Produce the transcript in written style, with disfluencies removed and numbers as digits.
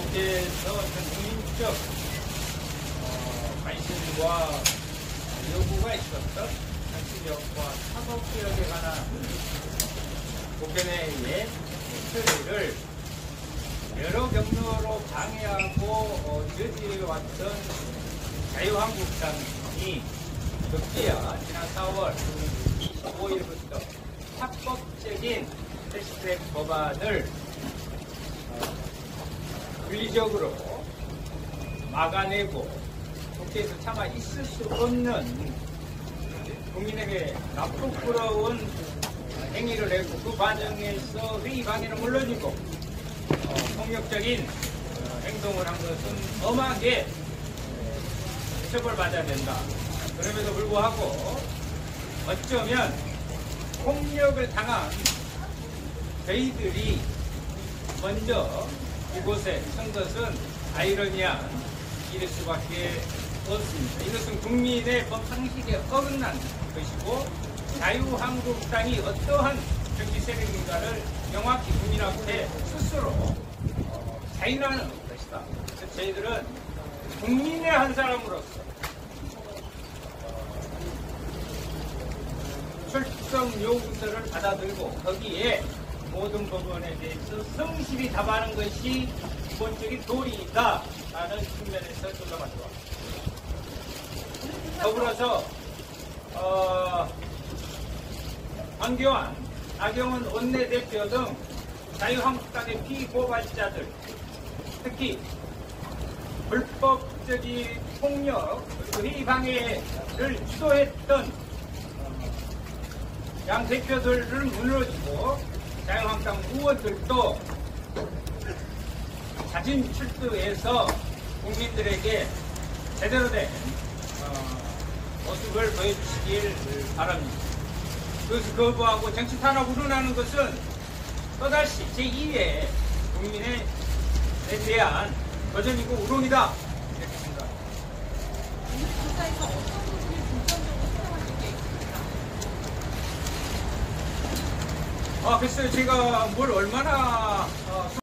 대해서 국민적 관심과 요구가 있었던 정치력과 사법개혁에 관한 국회내의 처리를 여러 경로로 방해하고 저지해왔던 자유한국당이 급기야 지난 4월 25일부터 합법적인 패스트트랙 법안을 물리적으로 막아내고 국회에서 차마 있을 수 없는 국민에게 나쁘부러운 행위를 했고 그 과정에서 회의 방해는 물론이고 폭력적인 행동을 한 것은 엄하게 처벌받아야 된다. 그럼에도 불구하고 어쩌면 폭력을 당한 저희들이 먼저 이곳에 선 것은 아이러니한 일일 수밖에 없습니다. 이것은 국민의 법 상식에 어긋난 것이고 자유한국당이 어떠한 정치 세력인가를 명확히 국민 앞에 스스로 자인하는 것이다. 그래서 저희들은 국민의 한 사람으로서 출정 요구서를 받아들고 거기에 모든 법원에 대해서 성실히 답하는 것이 기본적인 도리이다라는 측면에서 조사가져왔습니다. 더불어서 황교안, 나경원 원내대표 등 자유한국당의 피고발자들, 특히 불법적인 폭력 그리고 회의 방해를 주도했던 양 대표들을 무너지고 자유한국당 의원들도 자진 출두해서 국민들에게 제대로 된 모습을 보여주시길 바랍니다. 그것을 거부하고 정치 탄압 우려하는 것은 또다시 제2의 국민에 대한 도전이고 우롱이다. 이렇게 생각합니다. 조사에서 어떤 부분을 중점적으로 수정하실 게 있습니까? 글쎄요, 제가 뭘 얼마나